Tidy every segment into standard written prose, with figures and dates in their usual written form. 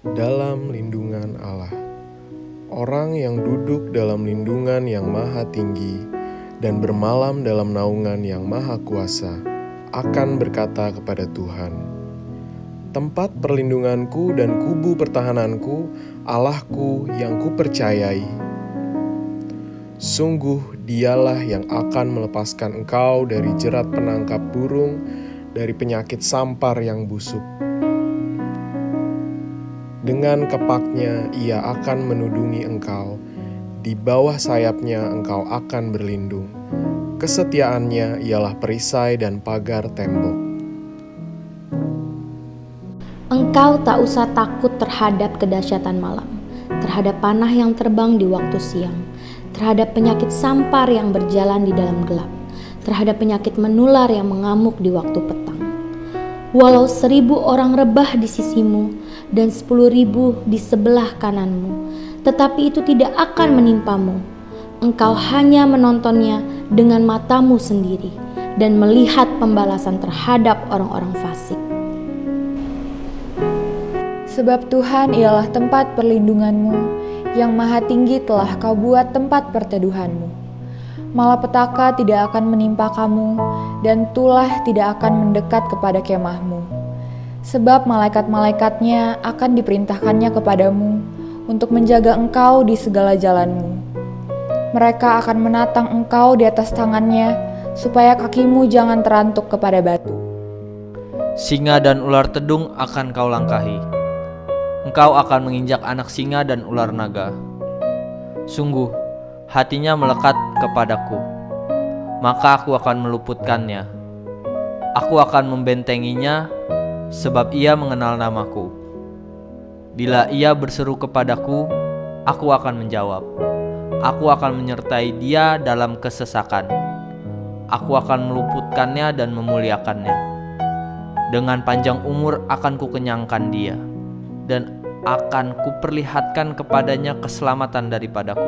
dalam lindungan Allah. Orang yang duduk dalam lindungan yang maha tinggi dan bermalam dalam naungan yang maha kuasa akan berkata kepada Tuhan, "Tempat perlindunganku dan kubu pertahananku, Allahku yang kupercayai. Sungguh dialah yang akan melepaskan engkau dari jerat penangkap burung, dari penyakit sampar yang busuk. Dengan kepaknya ia akan menudungi engkau, di bawah sayapnya engkau akan berlindung. Kesetiaannya ialah perisai dan pagar tembok." Engkau tak usah takut terhadap kedahsyatan malam, terhadap panah yang terbang di waktu siang, terhadap penyakit sampar yang berjalan di dalam gelap, terhadap penyakit menular yang mengamuk di waktu petang. Walau 1000 orang rebah di sisimu dan 10.000 di sebelah kananmu, tetapi itu tidak akan menimpamu. Engkau hanya menontonnya dengan matamu sendiri dan melihat pembalasan terhadap orang-orang fasik. Sebab Tuhan ialah tempat perlindunganmu, yang maha tinggi telah kau buat tempat perteduhanmu. Malapetaka tidak akan menimpa kamu, dan tulah tidak akan mendekat kepada kemahmu. Sebab malaikat-malaikatnya akan diperintahkannya kepadamu, untuk menjaga engkau di segala jalanmu. Mereka akan menatang engkau di atas tangannya, supaya kakimu jangan terantuk kepada batu. Singa dan ular tedung akan kau langkahi. Engkau akan menginjak anak singa dan ular naga. Sungguh, hatinya melekat kepadaku, maka aku akan meluputkannya. Aku akan membentenginya, sebab ia mengenal namaku. Bila ia berseru kepadaku, aku akan menjawab. Aku akan menyertai dia dalam kesesakan. Aku akan meluputkannya dan memuliakannya. Dengan panjang umur akan kukenyangkan dia, dan akan kuperlihatkan kepadanya keselamatan daripadaku.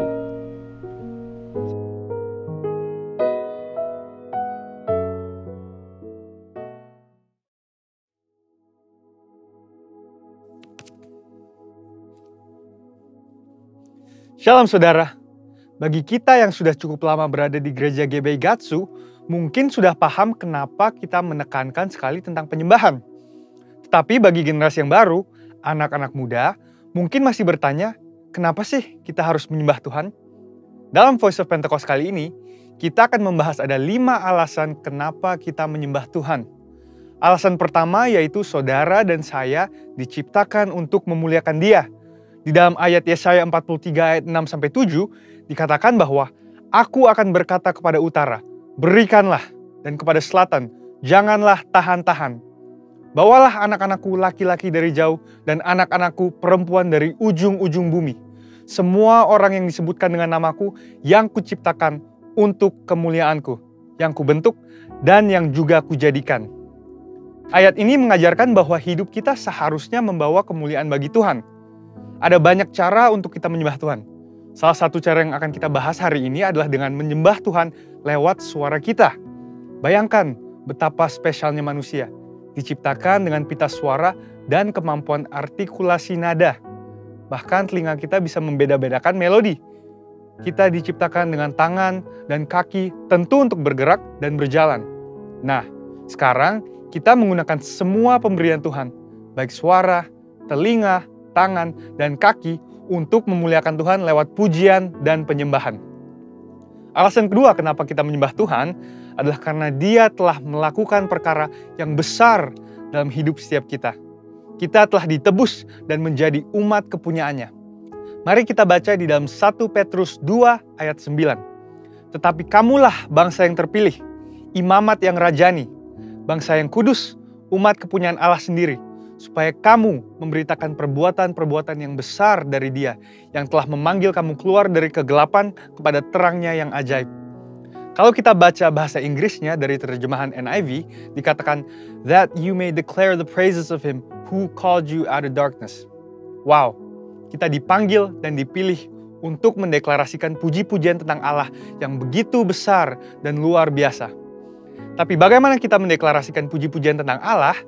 Shalom saudara, bagi kita yang sudah cukup lama berada di gereja GBI Gatsu, mungkin sudah paham kenapa kita menekankan sekali tentang penyembahan. Tetapi bagi generasi yang baru, anak-anak muda, mungkin masih bertanya, kenapa sih kita harus menyembah Tuhan? Dalam Voice of Pentecost kali ini, kita akan membahas ada 5 alasan kenapa kita menyembah Tuhan. Alasan pertama yaitu saudara dan saya diciptakan untuk memuliakan Dia. Di dalam ayat Yesaya 43 ayat 6-7 dikatakan bahwa aku akan berkata kepada utara, berikanlah, dan kepada selatan, janganlah tahan-tahan. Bawalah anak-anakku laki-laki dari jauh dan anak-anakku perempuan dari ujung-ujung bumi. Semua orang yang disebutkan dengan namaku yang kuciptakan untuk kemuliaanku, yang kubentuk dan yang juga kujadikan. Ayat ini mengajarkan bahwa hidup kita seharusnya membawa kemuliaan bagi Tuhan. Ada banyak cara untuk kita menyembah Tuhan. Salah satu cara yang akan kita bahas hari ini adalah dengan menyembah Tuhan lewat suara kita. Bayangkan betapa spesialnya manusia, diciptakan dengan pita suara dan kemampuan artikulasi nada. Bahkan telinga kita bisa membeda-bedakan melodi. Kita diciptakan dengan tangan dan kaki tentu untuk bergerak dan berjalan. Nah, sekarang kita menggunakan semua pemberian Tuhan, baik suara, telinga, tangan, dan kaki untuk memuliakan Tuhan lewat pujian dan penyembahan. Alasan kedua kenapa kita menyembah Tuhan adalah karena Dia telah melakukan perkara yang besar dalam hidup setiap kita. Kita telah ditebus dan menjadi umat kepunyaannya. Mari kita baca di dalam 1 Petrus 2 ayat 9. Tetapi kamulah bangsa yang terpilih, imamat yang rajani, bangsa yang kudus, umat kepunyaan Allah sendiri, supaya kamu memberitakan perbuatan-perbuatan yang besar dari Dia yang telah memanggil kamu keluar dari kegelapan kepada terangnya yang ajaib. Kalau kita baca bahasa Inggrisnya dari terjemahan NIV, dikatakan, that you may declare the praises of Him who called you out of darkness. Wow, kita dipanggil dan dipilih untuk mendeklarasikan puji-pujian tentang Allah yang begitu besar dan luar biasa. Tapi bagaimana kita mendeklarasikan puji-pujian tentang Allah?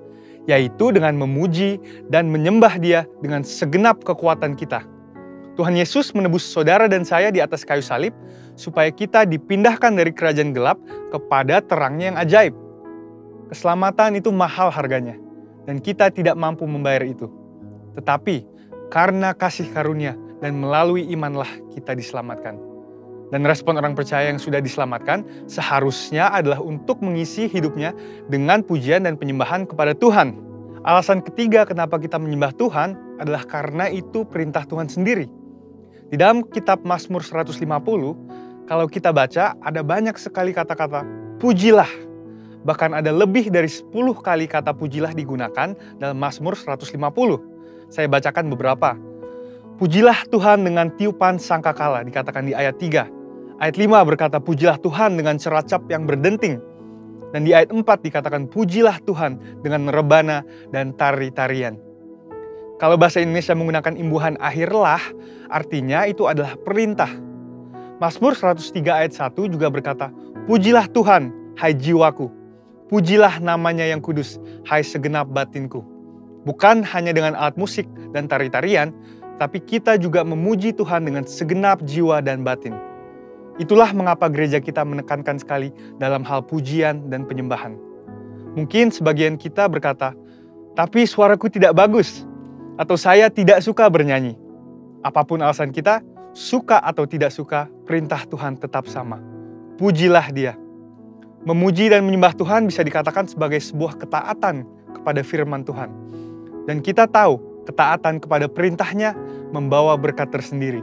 yaitu dengan memuji dan menyembah Dia dengan segenap kekuatan kita. Tuhan Yesus menebus saudara dan saya di atas kayu salib supaya kita dipindahkan dari kerajaan gelap kepada terangnya yang ajaib. Keselamatan itu mahal harganya, dan kita tidak mampu membayar itu. Tetapi karena kasih karunia dan melalui imanlah kita diselamatkan. Dan respon orang percaya yang sudah diselamatkan seharusnya adalah untuk mengisi hidupnya dengan pujian dan penyembahan kepada Tuhan. Alasan ketiga kenapa kita menyembah Tuhan adalah karena itu perintah Tuhan sendiri. Di dalam kitab Mazmur 150, kalau kita baca ada banyak sekali kata-kata pujilah. Bahkan ada lebih dari 10 kali kata pujilah digunakan dalam Mazmur 150. Saya bacakan beberapa. Pujilah Tuhan dengan tiupan sangkakala, dikatakan di ayat 3. Ayat 5 berkata pujilah Tuhan dengan ceracap yang berdenting. Dan di ayat 4 dikatakan pujilah Tuhan dengan rebana dan tari-tarian. Kalau bahasa Indonesia menggunakan imbuhan akhirlah, artinya itu adalah perintah. Mazmur 103 ayat 1 juga berkata, pujilah Tuhan, hai jiwaku. Pujilah namanya yang kudus, hai segenap batinku. Bukan hanya dengan alat musik dan tari-tarian, tapi kita juga memuji Tuhan dengan segenap jiwa dan batin. Itulah mengapa gereja kita menekankan sekali dalam hal pujian dan penyembahan. Mungkin sebagian kita berkata, tapi suaraku tidak bagus, atau saya tidak suka bernyanyi. Apapun alasan kita, suka atau tidak suka, perintah Tuhan tetap sama. Pujilah Dia. Memuji dan menyembah Tuhan bisa dikatakan sebagai sebuah ketaatan kepada firman Tuhan. Dan kita tahu, ketaatan kepada perintahnya membawa berkat tersendiri.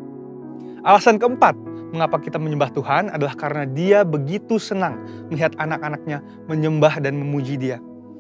Alasan keempat, mengapa kita menyembah Tuhan adalah karena Dia begitu senang melihat anak-anaknya menyembah dan memuji Dia.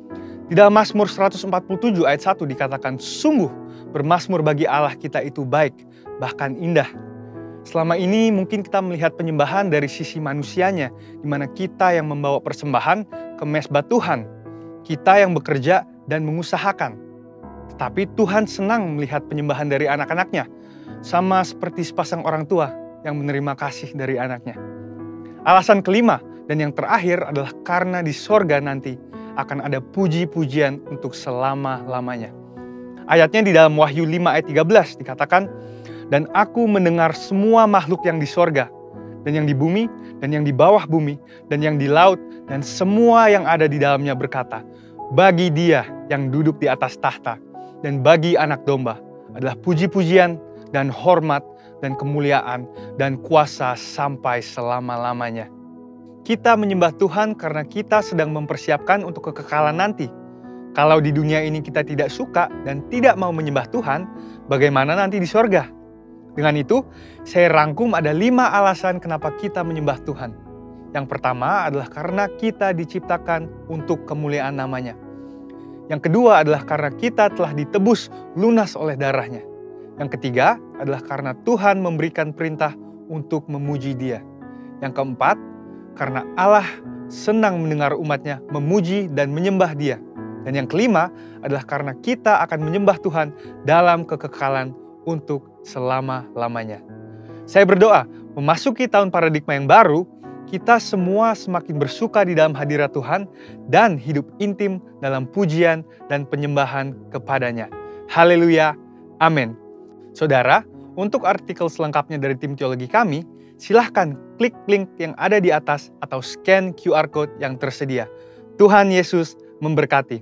Di dalam Mazmur 147 ayat 1 dikatakan, sungguh bermazmur bagi Allah kita itu baik, bahkan indah. Selama ini mungkin kita melihat penyembahan dari sisi manusianya, di mana kita yang membawa persembahan ke mezbah Tuhan. Kita yang bekerja dan mengusahakan. Tetapi Tuhan senang melihat penyembahan dari anak-anaknya, sama seperti sepasang orang tua yang menerima kasih dari anaknya. Alasan kelima dan yang terakhir adalah karena di sorga nanti akan ada puji-pujian untuk selama-lamanya. Ayatnya di dalam Wahyu 5 ayat 13 dikatakan, dan aku mendengar semua makhluk yang di sorga, dan yang di bumi, dan yang di bawah bumi, dan yang di laut, dan semua yang ada di dalamnya berkata, bagi Dia yang duduk di atas tahta, dan bagi anak domba adalah puji-pujian dan hormat dan kemuliaan dan kuasa sampai selama-lamanya. Kita menyembah Tuhan karena kita sedang mempersiapkan untuk kekekalan nanti. Kalau di dunia ini kita tidak suka dan tidak mau menyembah Tuhan, bagaimana nanti di sorga? Dengan itu, saya rangkum ada 5 alasan kenapa kita menyembah Tuhan. Yang pertama adalah karena kita diciptakan untuk kemuliaan namanya. Yang kedua adalah karena kita telah ditebus lunas oleh darahnya. Yang ketiga adalah karena Tuhan memberikan perintah untuk memuji Dia. Yang keempat, karena Allah senang mendengar umatnya memuji dan menyembah Dia. Dan yang kelima adalah karena kita akan menyembah Tuhan dalam kekekalan untuk selama-lamanya. Saya berdoa, memasuki tahun paradigma yang baru, kita semua semakin bersuka di dalam hadirat Tuhan dan hidup intim dalam pujian dan penyembahan kepadanya. Haleluya, amin. Saudara, untuk artikel selengkapnya dari tim teologi kami, silahkan klik link yang ada di atas atau scan QR Code yang tersedia. Tuhan Yesus memberkati.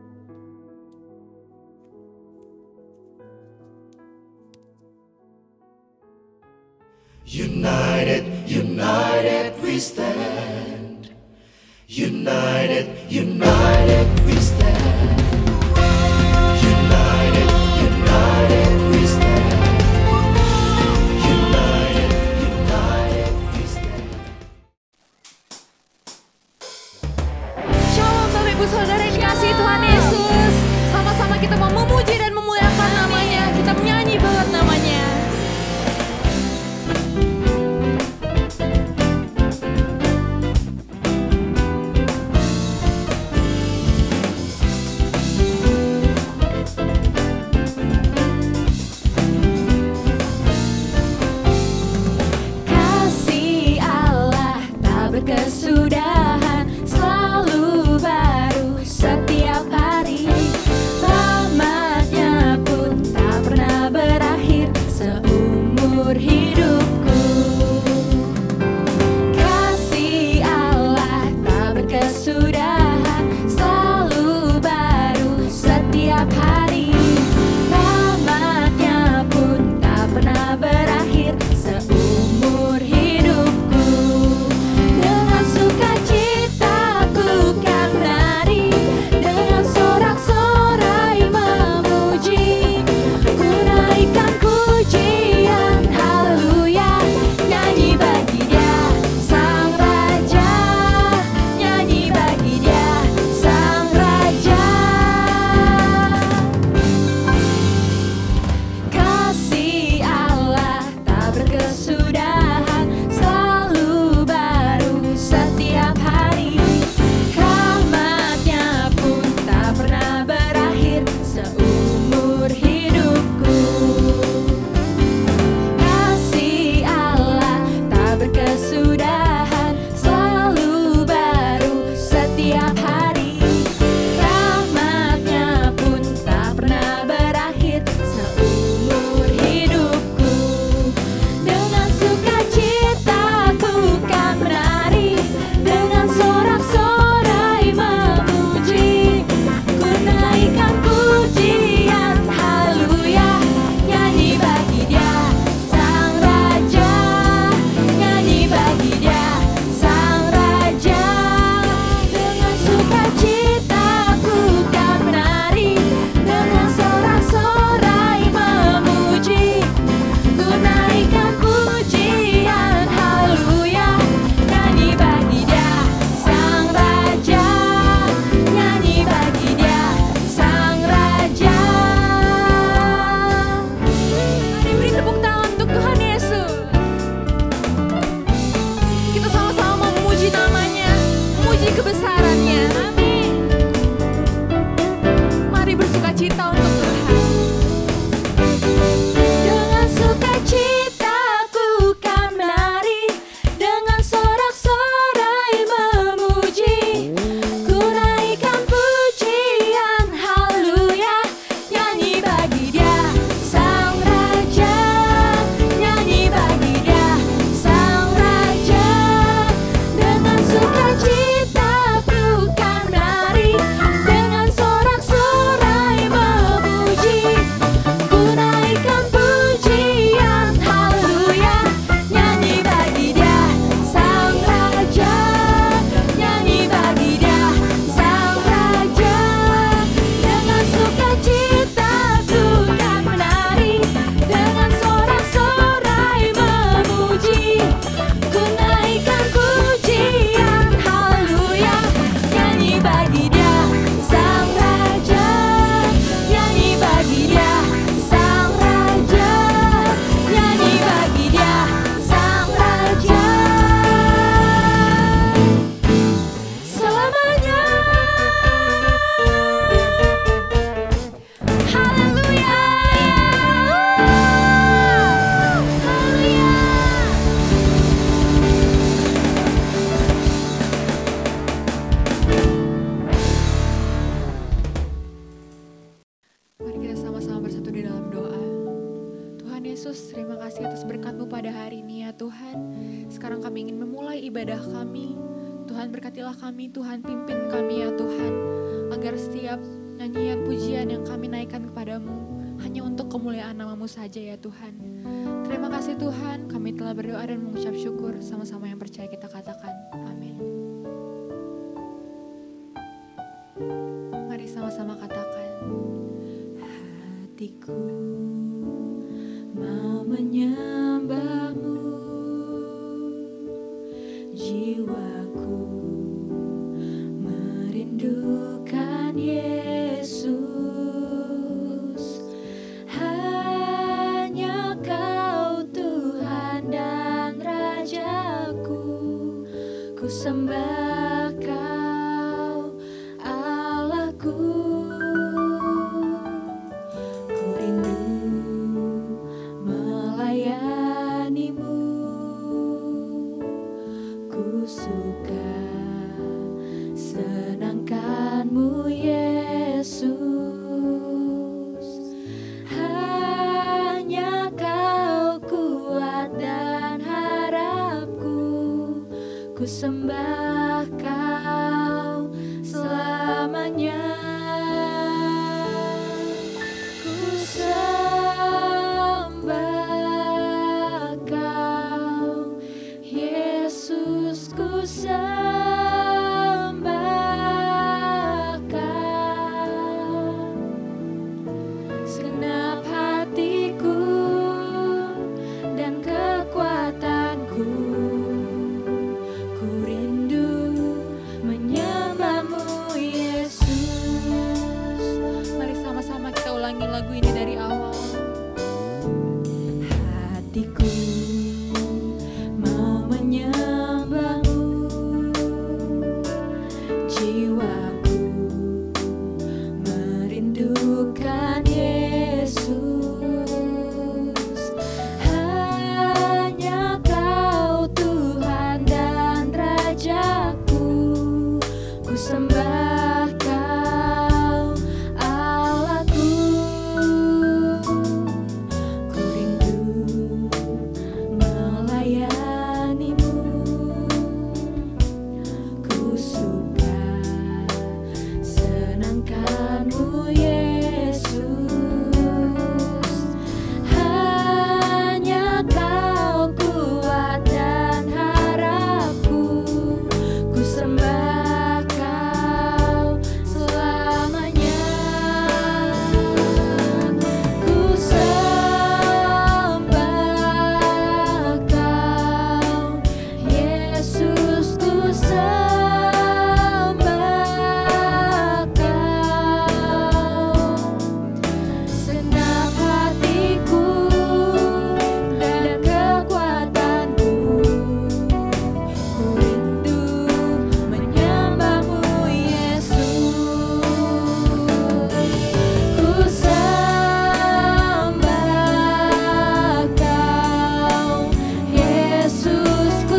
United, united we stand. United, united we stand. United, united we stand. United, united we stand. Shalom Bapak Ibu Saudara yang dikasihi Tuhan Yesus. Sama-sama kita mau memuji dan memuliakan namanya. Kita menyanyi banget namanya. bersatu di dalam doa. Tuhan Yesus, terima kasih atas berkat-Mu pada hari ini ya Tuhan. Sekarang kami ingin memulai ibadah kami. Tuhan berkatilah kami, Tuhan pimpin kami ya Tuhan. Agar setiap nyanyian pujian yang kami naikkan kepadamu hanya untuk kemuliaan nama-Mu saja ya Tuhan. Terima kasih Tuhan, kami telah berdoa dan mengucap syukur. Sama-sama yang percaya kita katakan, amin. Mari sama-sama katakan, hatiku mau menyembah-Mu, jiwaku merindukan Yesus. Hanya Kau Tuhan dan Rajaku, ku sembah Kau Allahku. Ku rindu melayani-Mu, ku suka senangkan-Mu Yesus. Hanya Kau kuat dan harapku, ku sembah Kau selamanya. Ku sembah Kau Yesus, ku sembah Kau. Segenap hatiku dan kekuatanku, ku rindu menyembah-Mu Yesus. Mari sama-sama kita ulangi lagu ini dari awal. Hatiku mau menyembah-Mu, jiwaku merindukan Yesus. Hanya Kau Tuhan dan Rajaku, ku sembah Kau Allahku. Ku rindu melayani-Mu, ku suka senangkan-Mu Yesus. Hanya Kau kuat dan harapku, ku sembah Kau selamanya. Ku sembah Kau Yesus, ku sembah Kau. Segenap hatiku dan kekuatanku, ku rindu menyembah-Mu Yesus. Ku sembah Kau Yesus, ku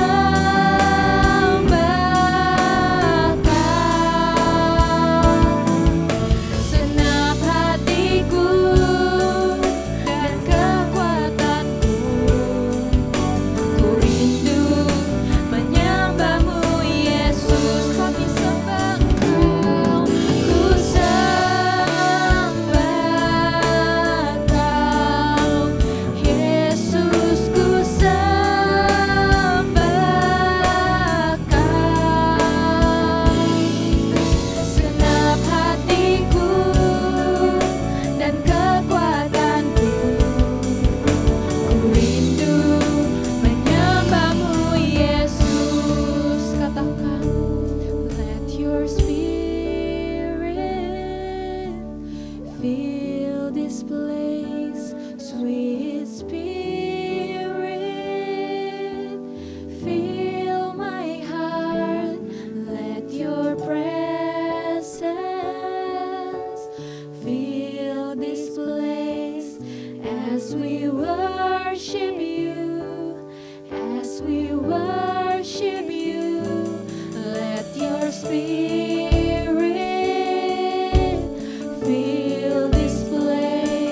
sembah Kau. Segenap hatiku dan kekuatanku, ku rindu menyembah-Mu Yesus. Kami sembah Kau, ku sembah Kau Yesus, ku sembah Kau. Segenap hatiku dan kekuatanku, ku rindu menyembah-Mu Yesus. Katakan, let your spirit fill this place, sweet spirit, fill my heart. Let your presence fill this place as we worship You, as we worship You. Let your spirit fill this place.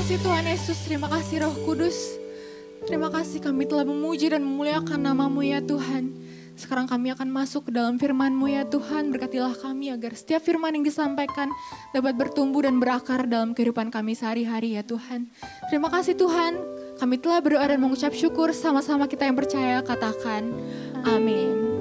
kasih Tuhan Yesus, terima kasih Roh Kudus. Terima kasih kami telah memuji dan memuliakan nama-Mu ya Tuhan. Sekarang kami akan masuk ke dalam firman-Mu ya Tuhan. Berkatilah kami agar setiap firman yang disampaikan dapat bertumbuh dan berakar dalam kehidupan kami sehari-hari ya Tuhan. Terima kasih Tuhan, kami telah berdoa dan mengucap syukur. Sama-sama kita yang percaya katakan amin.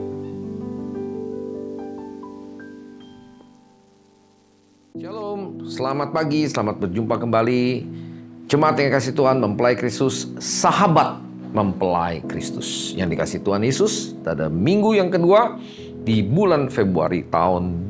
Shalom, selamat pagi, selamat berjumpa kembali. Jemaat yang kasih Tuhan, mempelai Kristus, sahabat mempelai Kristus yang dikasih Tuhan Yesus. Pada minggu yang kedua di bulan Februari tahun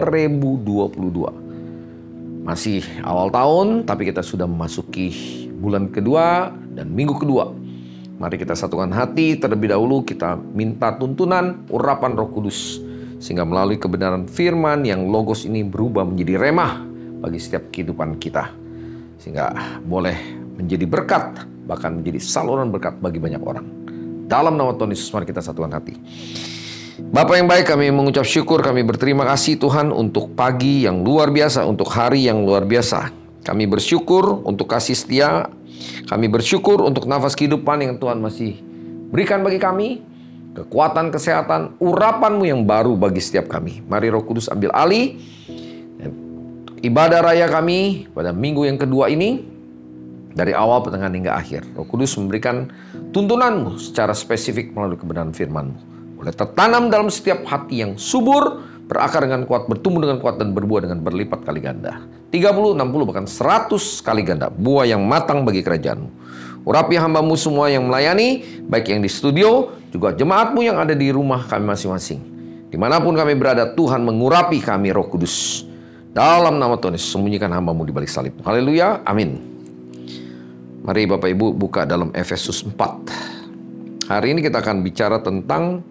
2022. Masih awal tahun, tapi kita sudah memasuki bulan kedua dan minggu kedua. Mari kita satukan hati, terlebih dahulu kita minta tuntunan urapan Roh Kudus. Sehingga melalui kebenaran firman yang logos ini berubah menjadi remah bagi setiap kehidupan kita. Sehingga boleh menjadi berkat, bahkan menjadi saluran berkat bagi banyak orang. Dalam nama Tuhan Yesus, mari kita satukan hati. Bapa yang baik, kami mengucap syukur, kami berterima kasih Tuhan untuk pagi yang luar biasa, untuk hari yang luar biasa. Kami bersyukur untuk kasih setia, kami bersyukur untuk nafas kehidupan yang Tuhan masih berikan bagi kami. Kekuatan, kesehatan, urapan-Mu yang baru bagi setiap kami. Mari Roh Kudus ambil alih ibadah raya kami pada minggu yang kedua ini. Dari awal, pertengahan hingga akhir. Roh Kudus memberikan tuntunan-Mu secara spesifik melalui kebenaran firman-Mu. Boleh tertanam dalam setiap hati yang subur, berakar dengan kuat, bertumbuh dengan kuat, dan berbuah dengan berlipat kali ganda. 30, 60, bahkan 100 kali ganda. Buah yang matang bagi kerajaan-Mu. Urapi hamba-Mu semua yang melayani, baik yang di studio, juga jemaat-Mu yang ada di rumah kami masing-masing. Dimanapun kami berada, Tuhan mengurapi kami Roh Kudus. Dalam nama Tuhan Yesus, sembunyikan hamba-Mu di balik salib. Haleluya, amin. Mari Bapak Ibu buka dalam Efesus 4. Hari ini kita akan bicara tentang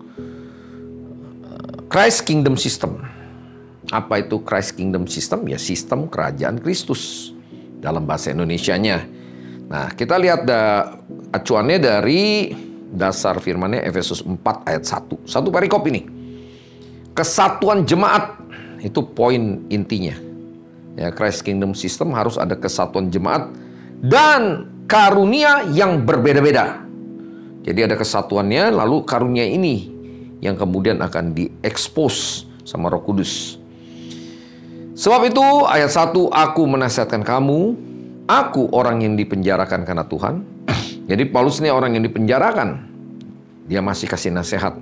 Christ Kingdom System. Apa itu Christ Kingdom System? Ya, sistem kerajaan Kristus dalam bahasa Indonesianya. Nah, kita lihat acuannya dari dasar firmannya Efesus 4 ayat 1. Satu perikop ini. Kesatuan jemaat itu poin intinya. Ya, Christ Kingdom System harus ada kesatuan jemaat dan karunia yang berbeda-beda. Jadi ada kesatuannya, lalu karunia ini yang kemudian akan diekspos sama Roh Kudus. Sebab itu ayat 1, aku menasihatkan kamu, aku orang yang dipenjarakan karena Tuhan. Jadi Paulus ini orang yang dipenjarakan. Dia masih kasih nasihat.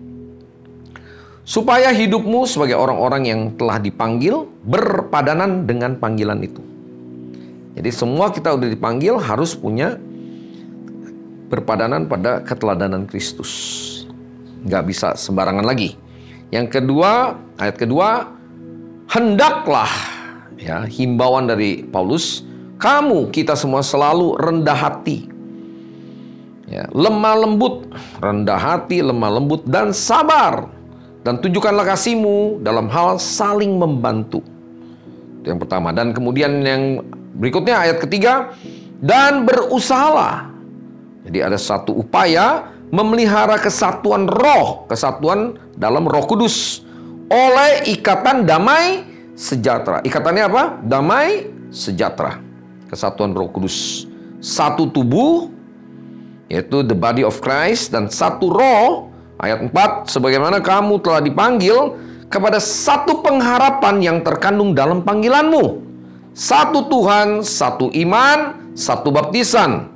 Supaya hidupmu sebagai orang-orang yang telah dipanggil berpadanan dengan panggilan itu. Jadi semua kita udah dipanggil harus punya berpadanan pada keteladanan Kristus. Nggak bisa sembarangan lagi. Yang kedua, ayat kedua, hendaklah, ya, himbauan dari Paulus, kamu, kita semua selalu rendah hati, ya, lemah lembut, rendah hati, lemah lembut, dan sabar. Dan tunjukkanlah kasih-Mu dalam hal saling membantu. Itu yang pertama. Dan kemudian yang berikutnya ayat ketiga, dan berusahalah. Jadi ada satu upaya memelihara kesatuan roh, kesatuan dalam Roh Kudus oleh ikatan damai sejahtera. Ikatannya apa? Damai sejahtera. Kesatuan Roh Kudus. Satu tubuh, yaitu the body of Christ, dan satu roh. Ayat 4, sebagaimana kamu telah dipanggil kepada satu pengharapan yang terkandung dalam panggilanmu. Satu Tuhan, satu iman, satu baptisan.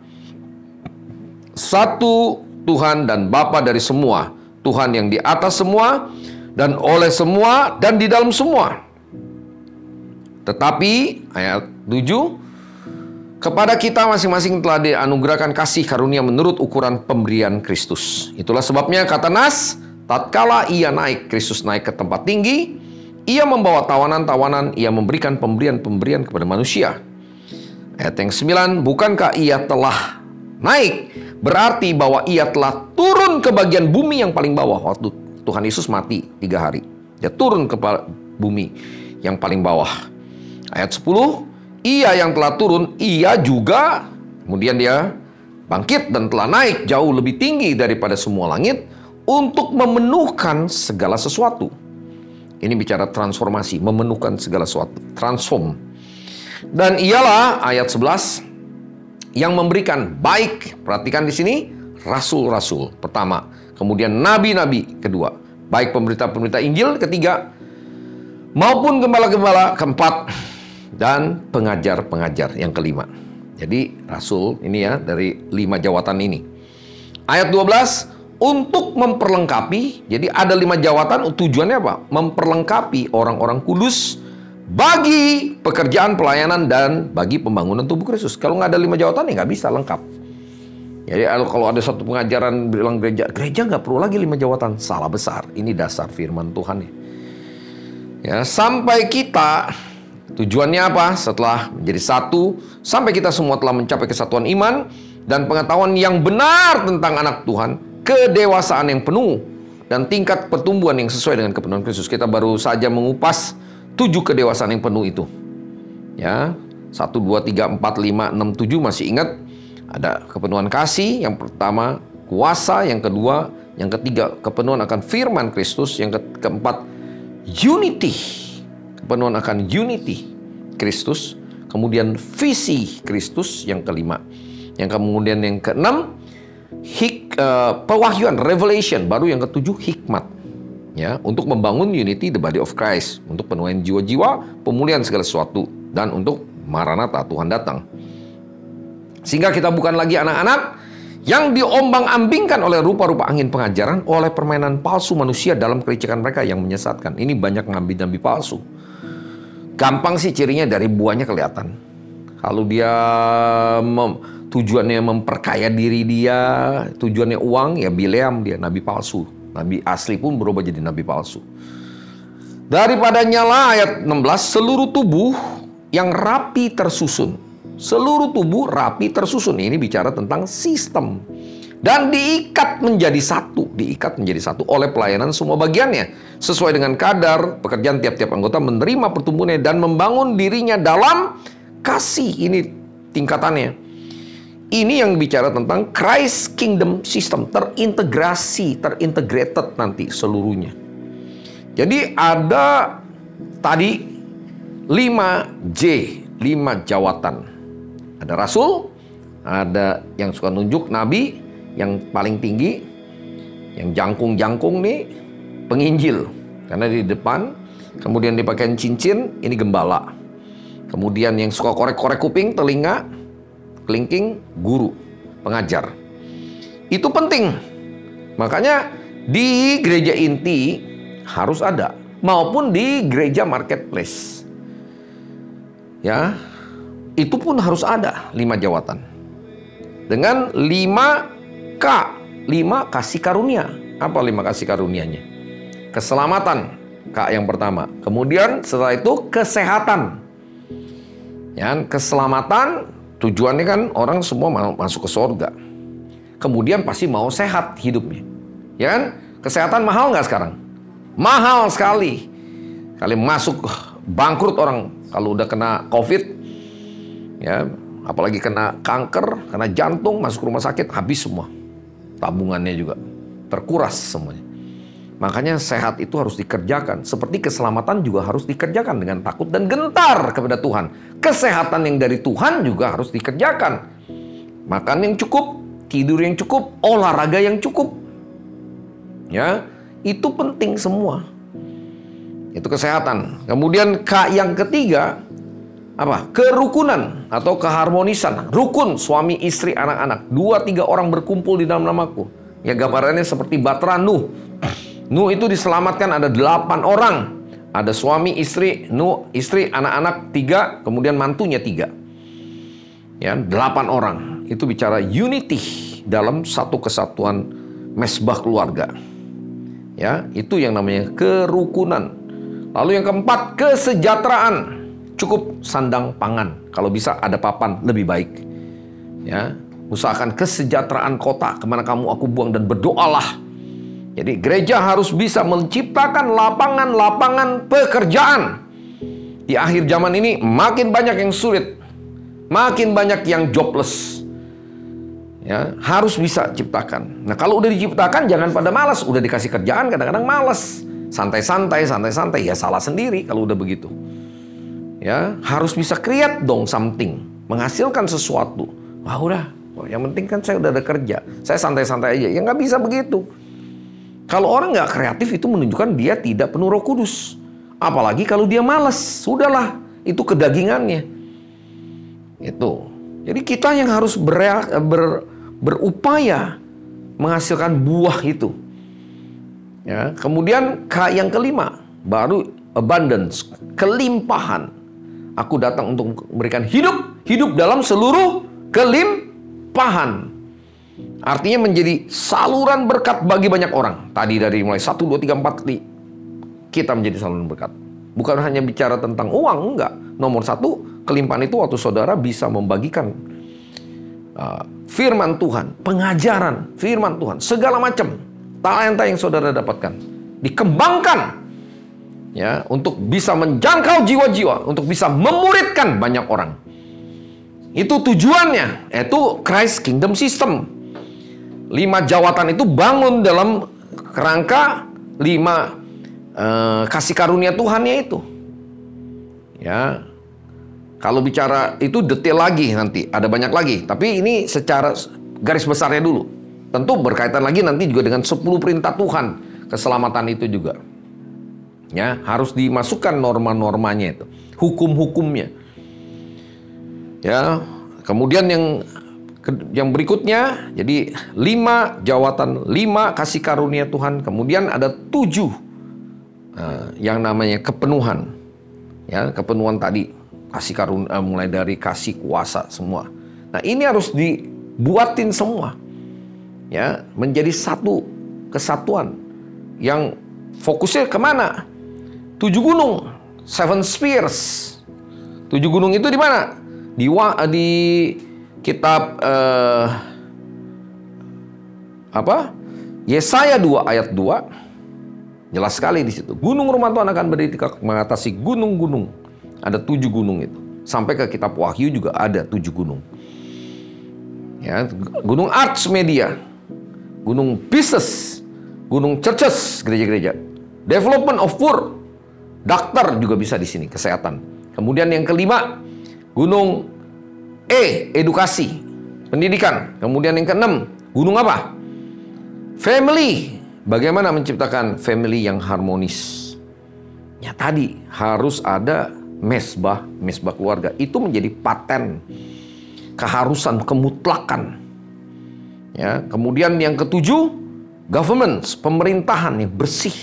Satu Tuhan dan Bapa dari semua. Tuhan yang di atas semua, dan oleh semua, dan di dalam semua. Tetapi, ayat 7, kepada kita masing-masing telah dianugerahkan kasih karunia menurut ukuran pemberian Kristus. Itulah sebabnya kata Nas, tatkala ia naik, Kristus naik ke tempat tinggi, ia membawa tawanan-tawanan, ia memberikan pemberian-pemberian kepada manusia. Ayat yang 9, bukankah ia telah naik, berarti bahwa ia telah turun ke bagian bumi yang paling bawah. Waktu Tuhan Yesus mati 3 hari, dia turun ke bumi yang paling bawah. Ayat 10, ia yang telah turun, ia juga, kemudian dia bangkit dan telah naik jauh lebih tinggi daripada semua langit untuk memenuhkan segala sesuatu. Ini bicara transformasi, memenuhkan segala sesuatu, transform. Dan ialah, ayat 11, yang memberikan, baik, perhatikan di sini, rasul-rasul pertama, kemudian nabi-nabi kedua, baik pemberita-pemberita Injil ketiga, maupun gembala-gembala keempat, dan pengajar-pengajar yang kelima. Jadi rasul ini ya, dari 5 jawatan ini. Ayat 12, untuk memperlengkapi, jadi ada 5 jawatan, tujuannya apa? Memperlengkapi orang-orang kudus bagi pekerjaan pelayanan dan bagi pembangunan tubuh Kristus. Kalau nggak ada 5 jawatan ya nggak bisa lengkap. Jadi kalau ada satu pengajaran bilang gereja nggak perlu lagi 5 jawatan, salah besar. Ini dasar firman Tuhan ya. Ya, sampai kita, tujuannya apa? Setelah menjadi satu, sampai kita semua telah mencapai kesatuan iman dan pengetahuan yang benar tentang anak Tuhan, kedewasaan yang penuh, dan tingkat pertumbuhan yang sesuai dengan kepenuhan Kristus. Kita baru saja mengupas 7 kedewasaan yang penuh itu. Ya, 1, 2, 3, 4, 5, 6, 7 masih ingat? Ada kepenuhan kasih, yang pertama kuasa, yang kedua, yang ketiga kepenuhan akan firman Kristus, yang keempat unity, kepenuhan akan unity Kristus, kemudian visi Kristus yang kelima, yang kemudian yang keenam pewahyuan, revelation, baru yang ketujuh hikmat, ya, untuk membangun unity the body of Christ, untuk penuhan jiwa-jiwa, pemulihan segala sesuatu, dan untuk Maranatha, Tuhan datang. Sehingga kita bukan lagi anak-anak yang diombang-ambingkan oleh rupa-rupa angin pengajaran, oleh permainan palsu manusia dalam kericikan mereka yang menyesatkan. Ini banyak nabi-nabi palsu. Gampang sih cirinya, dari buahnya kelihatan. Kalau dia tujuannya memperkaya diri dia, tujuannya uang, ya Bileam dia, nabi palsu. Nabi asli pun berubah jadi nabi palsu. Daripada nyala, ayat 16, seluruh tubuh yang rapi tersusun. Seluruh tubuh rapi tersusun. Ini bicara tentang sistem. Dan diikat menjadi satu oleh pelayanan semua bagiannya, sesuai dengan kadar pekerjaan tiap-tiap anggota, menerima pertumbuhannya dan membangun dirinya dalam kasih. Ini tingkatannya. Ini yang bicara tentang Christ Kingdom System, terintegrated nanti seluruhnya. Jadi ada tadi 5J, 5 jawatan. Ada rasul, ada yang suka nunjuk, nabi, yang paling tinggi, yang jangkung-jangkung nih, penginjil. Karena di depan, kemudian dipakai cincin, ini gembala. Kemudian yang suka korek-korek kuping, telinga, kelingking, guru, pengajar. Itu penting. Makanya di gereja inti harus ada, maupun di gereja marketplace. Ya, itu pun harus ada 5 jawatan. Dengan 5K, 5 kasih karunia. Apa 5 kasih karunianya? Keselamatan, K yang pertama. Kemudian setelah itu kesehatan. Ya, keselamatan tujuannya kan orang semua mau masuk ke surga. Kemudian pasti mau sehat hidupnya. Ya kan? Kesehatan mahal nggak sekarang? Mahal sekali. Kali masuk bangkrut orang kalau udah kena COVID. Ya, apalagi kena kanker, kena jantung, masuk rumah sakit, habis semua. Tabungannya juga terkuras semuanya. Makanya sehat itu harus dikerjakan. Seperti keselamatan juga harus dikerjakan dengan takut dan gentar kepada Tuhan. Kesehatan yang dari Tuhan juga harus dikerjakan. Makan yang cukup, tidur yang cukup, olahraga yang cukup. Ya, itu penting semua. Itu kesehatan. Kemudian K yang ketiga, apa? Kerukunan atau keharmonisan. Rukun suami, istri, anak-anak. 2-3 orang berkumpul di dalam namaku. Ya, gambarannya seperti Batra Nuh. Nuh itu diselamatkan ada 8 orang. Ada suami, istri, Nuh, istri, anak-anak 3, kemudian mantunya 3. Ya, 8 orang. Itu bicara unity dalam satu kesatuan mesbah keluarga. Ya, itu yang namanya kerukunan. Lalu yang keempat, kesejahteraan. Cukup sandang pangan. Kalau bisa ada papan lebih baik. Ya, usahakan kesejahteraan kota kemana kamu aku buang, dan berdoalah. Jadi gereja harus bisa menciptakan lapangan-lapangan pekerjaan. Di akhir zaman ini makin banyak yang sulit, makin banyak yang jobless. Ya, harus bisa ciptakan. Nah, kalau udah diciptakan jangan pada malas. Udah dikasih kerjaan kadang-kadang malas. Santai-santai, ya salah sendiri kalau udah begitu. Ya, harus bisa create dong something, menghasilkan sesuatu, Wah udah, yang penting kan saya udah ada kerja, saya santai-santai aja. Ya nggak bisa begitu. Kalau orang nggak kreatif itu menunjukkan dia tidak penuh Roh Kudus. Apalagi kalau dia malas, sudahlah, itu kedagingannya. Itu. Jadi kita yang harus berupaya menghasilkan buah itu. Ya, kemudian yang kelima, baru abundance, kelimpahan. Aku datang untuk memberikan hidup dalam seluruh kelimpahan. Artinya menjadi saluran berkat bagi banyak orang. Tadi dari mulai 1, 2, 3, 4, kita menjadi saluran berkat. Bukan hanya bicara tentang uang, enggak. Nomor 1, kelimpahan itu waktu saudara bisa membagikan firman Tuhan, pengajaran firman Tuhan, segala macam talenta yang saudara dapatkan dikembangkan ya untuk bisa menjangkau jiwa-jiwa, untuk bisa memuridkan banyak orang. Itu tujuannya, itu Christ Kingdom System. 5 jawatan itu bangun dalam kerangka 5 kasih karunia Tuhannya itu. Ya. Kalau bicara itu detail lagi nanti, ada banyak lagi. Tapi ini secara garis besarnya dulu. Tentu berkaitan lagi nanti juga dengan 10 perintah Tuhan. Keselamatan itu juga. Ya, harus dimasukkan norma-normanya itu. Hukum-hukumnya. Ya, kemudian yang berikutnya, jadi 5 jawatan, 5 kasih karunia Tuhan. Kemudian ada 7 yang namanya kepenuhan. Ya, kepenuhan tadi. Kasih karunia, mulai dari kasih kuasa semua. Nah ini harus dibuatin semua. Ya, menjadi satu kesatuan. Yang fokusnya kemana? 7 gunung. 7 spheres. 7 gunung itu di mana? Di kitab Yesaya 2 ayat 2. Jelas sekali di situ. Gunung rumah Tuhan akan berdiri mengatasi gunung-gunung. Ada 7 gunung itu. Sampai ke kitab Wahyu juga ada 7 gunung. Ya, gunung arts media, gunung business, gunung churches, gereja-gereja, development of poor, dokter juga bisa di sini, kesehatan. Kemudian yang kelima, gunung edukasi, pendidikan. Kemudian yang keenam, gunung apa? Family. Bagaimana menciptakan family yang harmonis? Ya tadi harus ada mesbah keluarga. Itu menjadi paten, keharusan, kemutlakan. Ya, kemudian yang ketujuh, governance, pemerintahan yang bersih.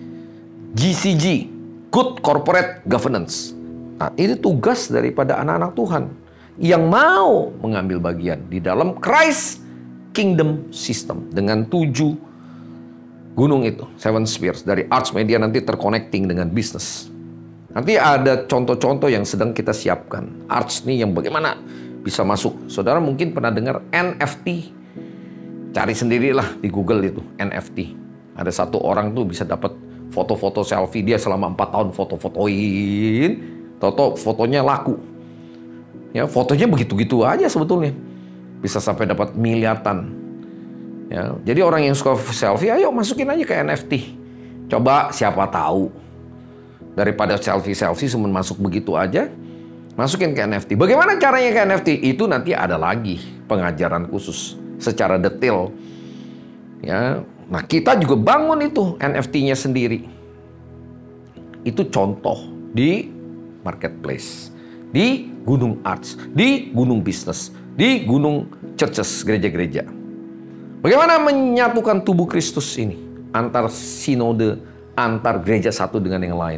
GCG, good corporate governance. Nah, ini tugas daripada anak-anak Tuhan yang mau mengambil bagian di dalam Christ Kingdom System dengan 7 gunung itu, 7 spheres. Dari arts media nanti terconnecting dengan bisnis. Nanti ada contoh-contoh yang sedang kita siapkan. Arts nih yang bagaimana bisa masuk. Saudara mungkin pernah dengar NFT. Cari sendirilah di Google itu, NFT. Ada satu orang tuh bisa dapat foto-foto selfie dia selama 4 tahun foto-fotoin. Toto fotonya laku. Ya, fotonya begitu-gitu aja sebetulnya. Bisa sampai dapat miliaran. Ya, jadi orang yang suka selfie, ayo masukin aja ke NFT. Coba siapa tahu. Daripada selfie-selfie cuma masuk begitu aja, masukin ke NFT. Bagaimana caranya ke NFT? Itu nanti ada lagi pengajaran khusus secara detail. Ya, nah kita juga bangun itu NFT-nya sendiri. Itu contoh di marketplace, di gunung arts, di gunung bisnis, di gunung churches, gereja-gereja. Bagaimana menyatukan tubuh Kristus ini antar sinode, antar gereja satu dengan yang lain?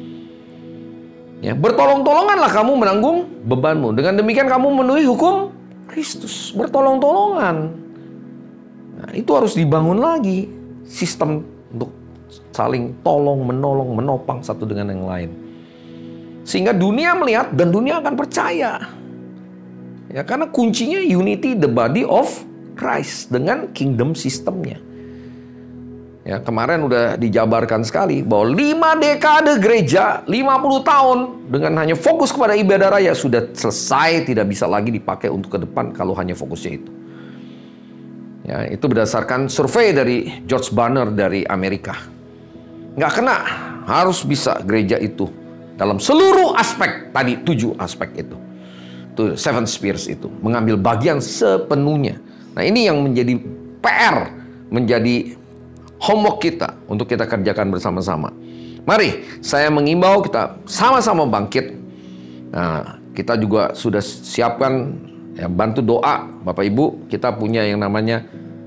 Ya, bertolong-tolonganlah kamu menanggung bebanmu. Dengan demikian kamu memenuhi hukum Kristus. Bertolong-tolongan. Nah, itu harus dibangun lagi. Sistem untuk saling tolong, menolong, menopang satu dengan yang lain. Sehingga dunia melihat dan dunia akan percaya. Ya, karena kuncinya unity the body of Christ dengan kingdom sistemnya. Ya, kemarin udah dijabarkan sekali bahwa 5 dekade gereja, 50 tahun dengan hanya fokus kepada ibadah raya sudah selesai, tidak bisa lagi dipakai untuk ke depan kalau hanya fokusnya itu. Ya, itu berdasarkan survei dari George Barna dari Amerika. Nggak kena, harus bisa gereja itu dalam seluruh aspek tadi 7 aspek itu. itu 7 Spheres itu, mengambil bagian sepenuhnya. Nah, ini yang menjadi PR, menjadi homework kita untuk kita kerjakan bersama-sama. Mari, saya mengimbau kita sama-sama bangkit. Nah, kita juga sudah siapkan, ya, bantu doa Bapak Ibu. Kita punya yang namanya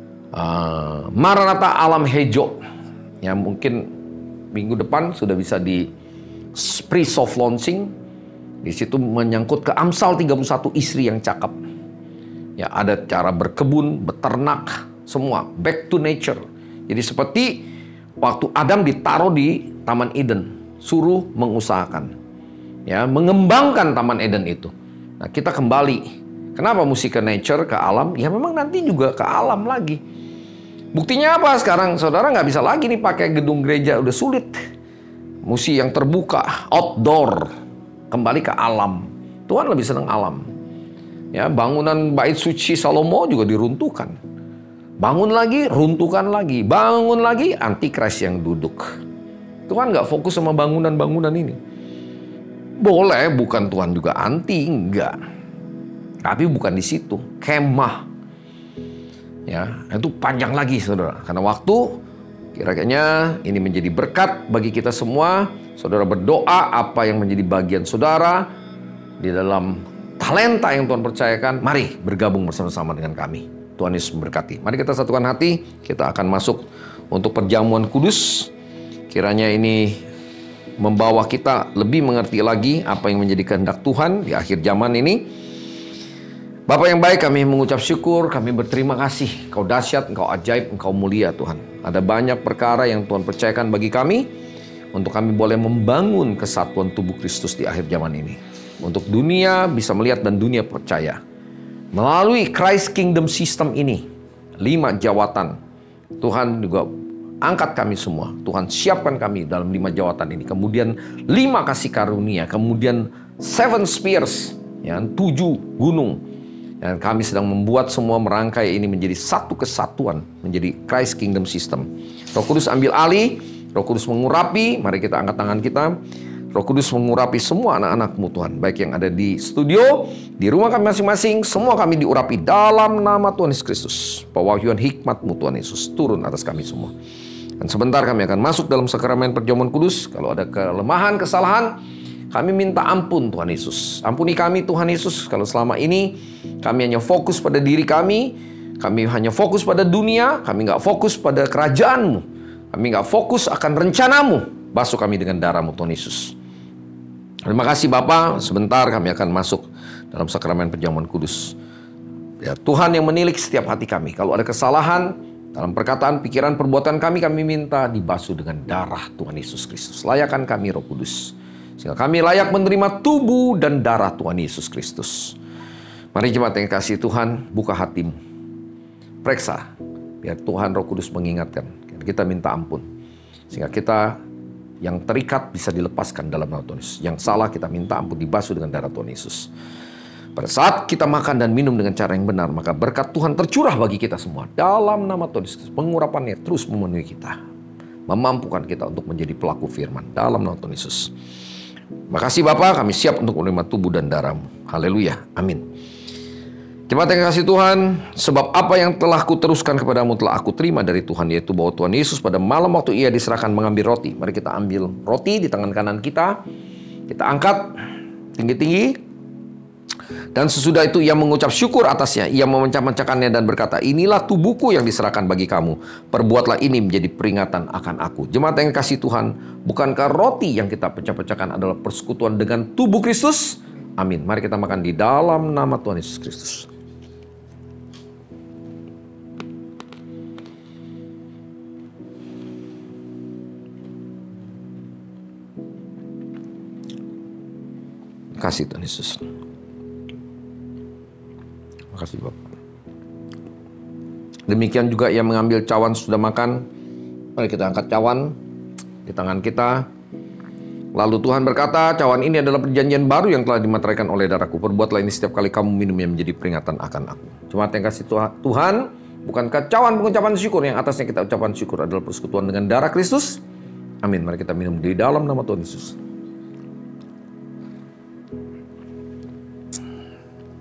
Maranatha Alam Hejo. Ya, mungkin minggu depan sudah bisa di pre-soft launching. Di situ menyangkut ke Amsal 31, istri yang cakep. Ya, ada cara berkebun, beternak, semua back to nature. Jadi seperti waktu Adam ditaruh di Taman Eden, suruh mengusahakan, ya, mengembangkan Taman Eden itu. Nah, kita kembali. Kenapa mesti ke nature, ke alam? Ya memang nanti juga ke alam lagi. Buktinya apa sekarang? Saudara nggak bisa lagi nih pakai gedung gereja, udah sulit. Mesti yang terbuka, outdoor. Kembali ke alam. Tuhan lebih senang alam. Ya, bangunan bait suci Salomo juga diruntuhkan. Bangun lagi, runtuhkan lagi. Bangun lagi, antikris yang duduk. Tuhan nggak fokus sama bangunan-bangunan ini. Boleh, bukan Tuhan juga anti, enggak. Tapi bukan di situ. Kemah. Ya, itu panjang lagi, saudara. Karena waktu, kira-kira ini menjadi berkat bagi kita semua. Saudara berdoa apa yang menjadi bagian saudara di dalam talenta yang Tuhan percayakan. Mari bergabung bersama-sama dengan kami. Tuhan Yesus memberkati. Mari kita satukan hati. Kita akan masuk untuk perjamuan kudus. Kiranya ini membawa kita lebih mengerti lagi apa yang menjadi kehendak Tuhan di akhir zaman ini. Bapa yang baik, kami mengucap syukur, kami berterima kasih. Engkau dahsyat, Engkau ajaib, Engkau mulia Tuhan. Ada banyak perkara yang Tuhan percayakan bagi kami. Untuk kami boleh membangun kesatuan tubuh Kristus di akhir zaman ini. Untuk dunia bisa melihat dan dunia percaya. Melalui Christ Kingdom System ini, 5 jawatan. Tuhan juga angkat kami semua. Tuhan siapkan kami dalam 5 jawatan ini. Kemudian 5 kasih karunia. Kemudian 7 Spheres, ya, 7 gunung. Dan kami sedang membuat semua merangkai ini menjadi satu kesatuan. Menjadi Christ Kingdom System. Roh Kudus ambil alih. Roh Kudus mengurapi, mari kita angkat tangan kita. Roh Kudus mengurapi semua anak-anak-Mu Tuhan. Baik yang ada di studio, di rumah kami masing-masing, semua kami diurapi dalam nama Tuhan Yesus Kristus. Pewahyuan hikmat-Mu Tuhan Yesus turun atas kami semua. Dan sebentar kami akan masuk dalam sakramen perjamuan kudus. Kalau ada kelemahan, kesalahan, kami minta ampun Tuhan Yesus. Ampuni kami Tuhan Yesus, kalau selama ini kami hanya fokus pada diri kami hanya fokus pada dunia, kami nggak fokus pada kerajaan-Mu. Kami nggak fokus akan rencanamu. Basuh kami dengan darah-Mu Tuhan Yesus. Terima kasih Bapa. Sebentar kami akan masuk dalam sakramen perjamuan kudus. Ya, Tuhan yang menilik setiap hati kami. Kalau ada kesalahan dalam perkataan, pikiran, perbuatan kami minta dibasuh dengan darah Tuhan Yesus Kristus. Layakkan kami Roh Kudus. Sehingga kami layak menerima tubuh dan darah Tuhan Yesus Kristus. Mari jemaat yang kasih Tuhan, buka hatimu. Periksa. Biar Tuhan Roh Kudus mengingatkan. Kita minta ampun. Sehingga kita yang terikat bisa dilepaskan dalam nama Tuhan Yesus. Yang salah kita minta ampun, dibasuh dengan darah Tuhan Yesus. Pada saat kita makan dan minum dengan cara yang benar, maka berkat Tuhan tercurah bagi kita semua. Dalam nama Tuhan Yesus, pengurapannya terus memenuhi kita. Memampukan kita untuk menjadi pelaku firman. Dalam nama Tuhan Yesus. Makasih Bapa, kami siap untuk menerima tubuh dan darah-Mu. Haleluya, amin. Jemaat yang kasih Tuhan, sebab apa yang telah kuteruskan kepadamu telah aku terima dari Tuhan, yaitu bahwa Tuhan Yesus pada malam waktu Ia diserahkan mengambil roti. Mari kita ambil roti di tangan kanan kita. Kita angkat tinggi-tinggi. Dan sesudah itu Ia mengucap syukur atasnya. Ia memecah-mecahkannya dan berkata, inilah tubuhku yang diserahkan bagi kamu. Perbuatlah ini menjadi peringatan akan aku. Jemaat yang kasih Tuhan, bukankah roti yang kita pecah-pecahkan adalah persekutuan dengan tubuh Kristus? Amin. Mari kita makan di dalam nama Tuhan Yesus Kristus. Kasih Tuhan Yesus. Makasih Bapak. Demikian juga Ia mengambil cawan sudah makan. Mari kita angkat cawan di tangan kita. Lalu Tuhan berkata, cawan ini adalah perjanjian baru yang telah dimateraikan oleh darahku. Perbuatlah ini setiap kali kamu minumnya menjadi peringatan akan aku. Jemaat yang kasih Tuhan, bukankah cawan pengucapan syukur yang atasnya kita ucapan syukur adalah persekutuan dengan darah Kristus? Amin. Mari kita minum di dalam nama Tuhan Yesus.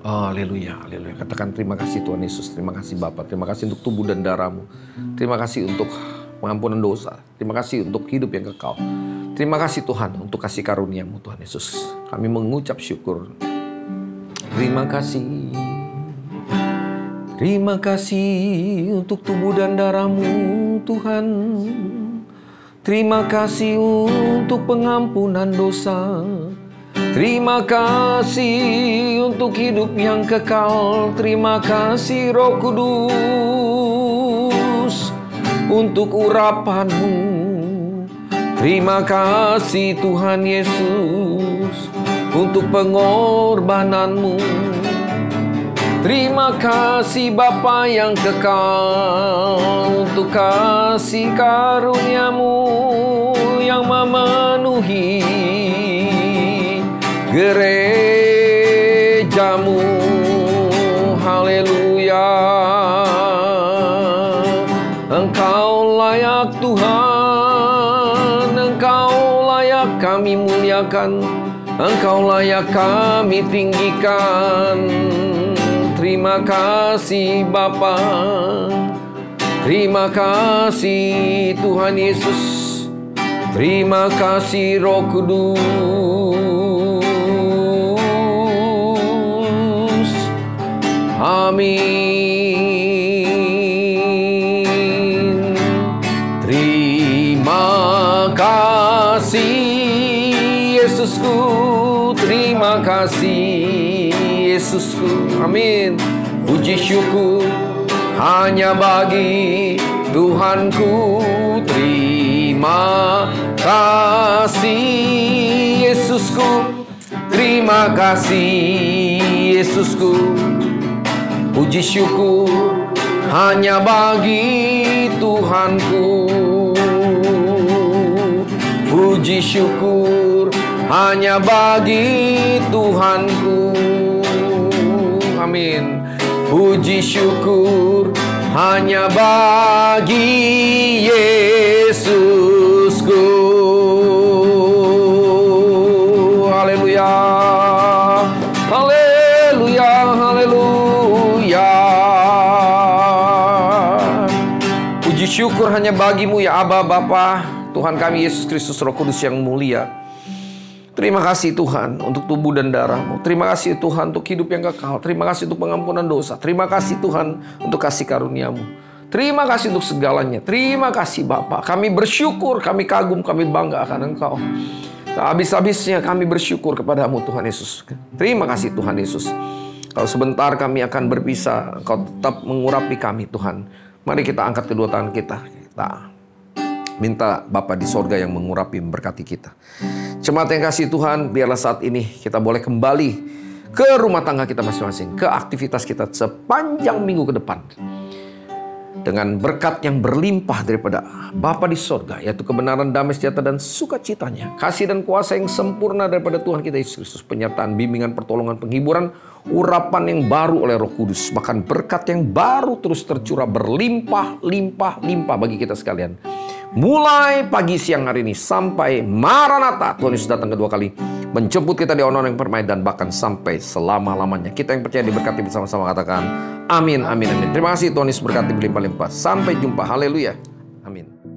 Haleluya, haleluya. Katakan terima kasih Tuhan Yesus. Terima kasih Bapa. Terima kasih untuk tubuh dan darah-Mu. Terima kasih untuk pengampunan dosa. Terima kasih untuk hidup yang kekal. Terima kasih Tuhan untuk kasih karunia-Mu Tuhan Yesus. Kami mengucap syukur. Terima kasih. Terima kasih untuk tubuh dan darah-Mu Tuhan. Terima kasih untuk pengampunan dosa. Terima kasih untuk hidup yang kekal. Terima kasih Roh Kudus untuk urapan-Mu. Terima kasih Tuhan Yesus untuk pengorbanan-Mu. Terima kasih Bapa yang kekal untuk kasih karunia-Mu yang memenuhi gereja-Mu. Haleluya. Engkau layak Tuhan, Engkau layak kami muliakan, Engkau layak kami tinggikan. Terima kasih Bapa, terima kasih Tuhan Yesus, terima kasih Roh Kudus. Amin. Terima kasih Yesusku, terima kasih Yesusku. Amin. Puji syukur hanya bagi Tuhanku. Terima kasih Yesusku, terima kasih Yesusku. Puji syukur hanya bagi Tuhanku. Puji syukur hanya bagi Tuhanku. Amin. Puji syukur hanya bagi Yesusku. Haleluya. Haleluya, haleluya. Puji syukur hanya bagi-Mu ya Aba Bapa, Tuhan kami Yesus Kristus Roh Kudus yang mulia. Terima kasih Tuhan untuk tubuh dan darah-Mu. Terima kasih Tuhan untuk hidup yang kekal. Terima kasih untuk pengampunan dosa. Terima kasih Tuhan untuk kasih karunia-Mu. Terima kasih untuk segalanya. Terima kasih Bapa. Kami bersyukur, kami kagum, kami bangga akan Engkau. Tak habis-habisnya kami bersyukur kepadamu Tuhan Yesus. Terima kasih Tuhan Yesus. Kalau sebentar kami akan berpisah, Engkau tetap mengurapi kami Tuhan. Mari kita angkat kedua tangan kita. Kita minta Bapa di sorga yang mengurapi, memberkati kita. Jemaat yang kasih Tuhan, biarlah saat ini kita boleh kembali ke rumah tangga kita masing-masing, ke aktivitas kita sepanjang minggu ke depan. Dengan berkat yang berlimpah daripada Bapa di sorga, yaitu kebenaran, damai sejahtera, dan sukacitanya. Kasih dan kuasa yang sempurna daripada Tuhan kita Yesus Kristus. Penyertaan, bimbingan, pertolongan, penghiburan, urapan yang baru oleh Roh Kudus. Bahkan berkat yang baru terus tercurah berlimpah, limpah, limpah bagi kita sekalian. Mulai pagi siang hari ini sampai Maranatha, Tuhan Yesus datang kedua kali menjemput kita di orang-orang yang permai, dan bahkan sampai selama-lamanya. Kita yang percaya diberkati bersama-sama, katakan amin, amin, amin. Terima kasih Tuhan Yesus berkati berlimpah-limpah. Sampai jumpa, haleluya, amin.